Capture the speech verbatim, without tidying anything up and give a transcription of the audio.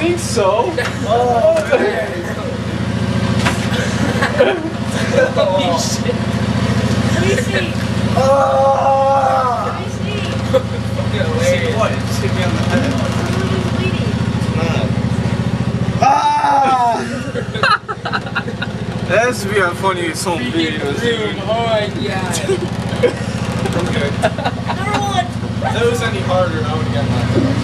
think so. Oh, man. Holy shit. Let me see. Oh. Let me see. Get away. What? Just hit me on the head. Someone's bleeding. Ah. That has to be on funny some videos. Room. Oh my god. Okay. Number one. If that was any harder, I would get my